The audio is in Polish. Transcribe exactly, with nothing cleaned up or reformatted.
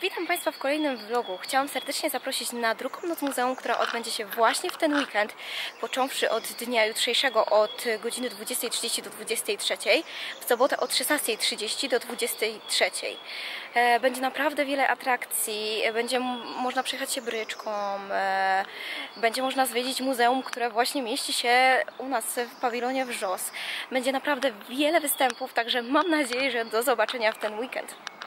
Witam Państwa w kolejnym vlogu. Chciałam serdecznie zaprosić na drugą noc muzeum, która odbędzie się właśnie w ten weekend, począwszy od dnia jutrzejszego od godziny dwudziestej trzydzieści do dwudziestej trzeciej, w sobotę od szesnastej trzydzieści do dwudziestej trzeciej. Będzie naprawdę wiele atrakcji, będzie można przejechać się bryczką, będzie można zwiedzić muzeum, które właśnie mieści się u nas w pawilonie Wrzos. Będzie naprawdę wiele występów, także mam nadzieję, że do zobaczenia w ten weekend.